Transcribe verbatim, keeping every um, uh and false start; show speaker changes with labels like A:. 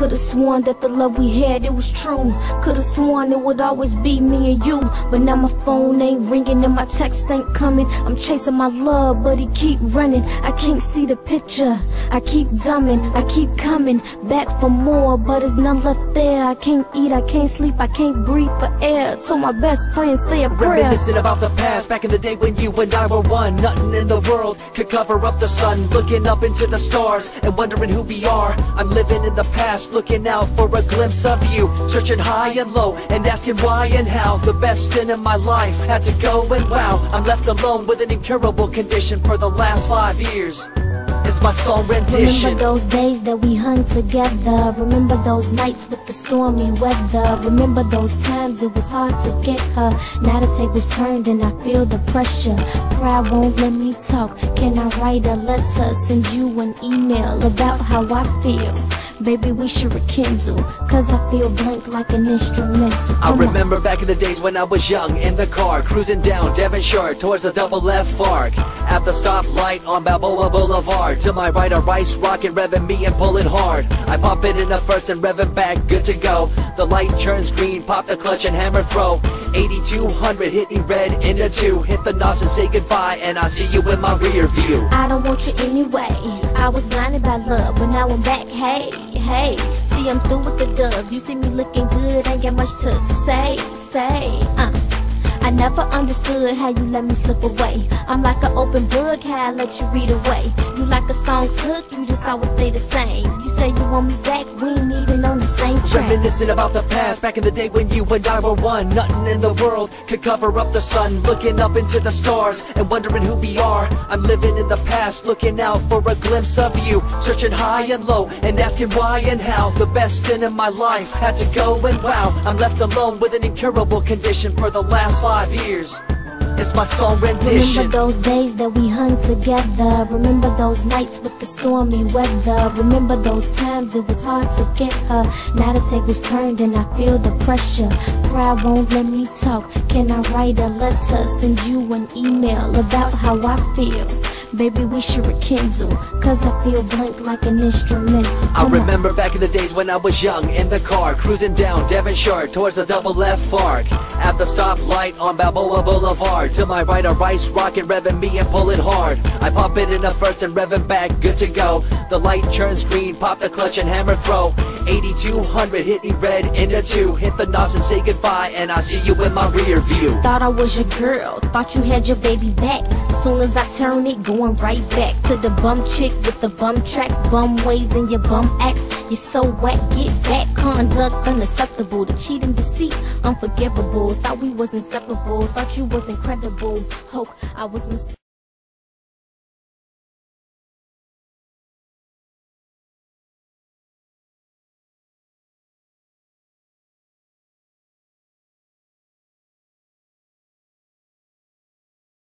A: Could've sworn that the love we had, it was true. Could've sworn it would always be me and you. But now my phone ain't ringing and my text ain't coming. I'm chasing my love, but it keep running. I can't see the picture, I keep dumbing. I keep coming back for more, but there's none left there. I can't eat, I can't sleep, I can't breathe for air. Told my best friend, say a prayer.
B: Reminiscing about the past, back in the day when you and I were one. Nothing in the world could cover up the sun. Looking up into the stars and wondering who we are. I'm living in the past, looking out for a glimpse of you. Searching high and low and asking why and how. The best thing in my life had to go, and wow, I'm left alone with an incurable condition for the last five years. It's my song rendition.
A: Remember those days that we hung together. Remember those nights with the stormy weather. Remember those times it was hard to get her. Now the tables turned and I feel the pressure. Pride won't let me talk. Can I write a letter, send you an email about how I feel? Baby, we should rekindle, cause I feel blank like an instrumental. Come
B: I remember on. Back in the days when I was young, in the car, cruising down Devonshire towards the double F arc. At the stoplight on Balboa Boulevard. To my right, a rice rocket revving me and pulling hard. I pop it in the first and revving back, good to go. The light turns green, pop the clutch and hammer throw. eighty-two hundred hitting red into two. Hit the nos and say goodbye, and I see you in my rear view.
A: I don't want you anyway. I was blinded by love, but now I'm back, hey. Hey, see I'm through with the doves. You see me looking good, ain't got much to say, say, uh I never understood how you let me slip away. I'm like an open book, how I let you read away. You like a song's hook, you just always stay the same. You say you want me back, we ain't even on the same track.
B: Reminiscing about the past, back in the day when you and I were one. Nothing in the world could cover up the sun. Looking up into the stars and wondering who we are. I'm living in the past, looking out for a glimpse of you. Searching high and low and asking why and how. The best thing in my life had to go, and wow, I'm left alone with an incurable condition for the last five years. It's my song rendition.
A: Remember those days that we hung together. Remember those nights with the stormy weather. Remember those times it was hard to get her. Now the tables turned and I feel the pressure. Pride won't let me talk. Can I write a letter, send you an email about how I feel? Baby, we should rekindle, cause I feel blank like an instrumental.
B: Come I remember on. Back in the days when I was young, in the car, cruising down Devonshire towards the double F arc. At the stoplight on Balboa Boulevard. To my right, a rice rocket revving me and pulling hard. I pop it in the first and revving back, good to go. The light turns green, pop the clutch and hammer throw. eighty-two hundred hitting red into two. Hit the nos and say goodbye, and I see you in my rear view.
A: Thought I was your girl, thought you had your baby back. Soon as I turn it, going right back to the bum chick with the bum tracks, bum ways and your bum acts. You're so whack, get back. Conduct unacceptable, the cheating, deceit unforgivable. Thought we was inseparable, thought you was incredible. Hope I was mistaken.